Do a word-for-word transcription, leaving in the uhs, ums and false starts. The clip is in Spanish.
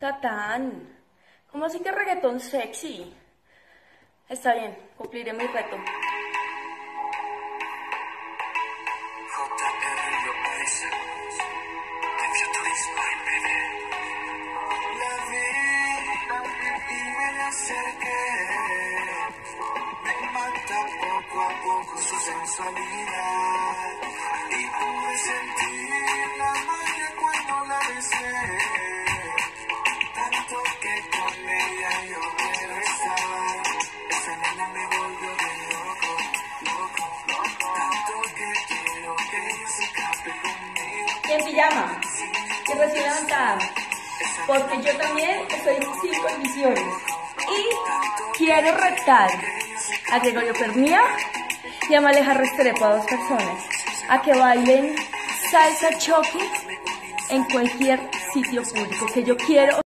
Tatán, ¿cómo así que reggaetón sexy? Está bien, cumpliré mi reto. Me mata poco a poco su sensualidad y pude sentir la magia cuando la besé, tanto que con ella yo quiero estar. Esa nena me volvió de loco, loco, loco, tanto que quiero que ella se escape conmigo. Y en pijama, y recién levantada, porque yo también estoy sin condiciones. Y quiero retar a Gregorio Pernía y a Maleja Restrepo, a dos personas, a que bailen salsa choque en cualquier sitio público, que yo quiero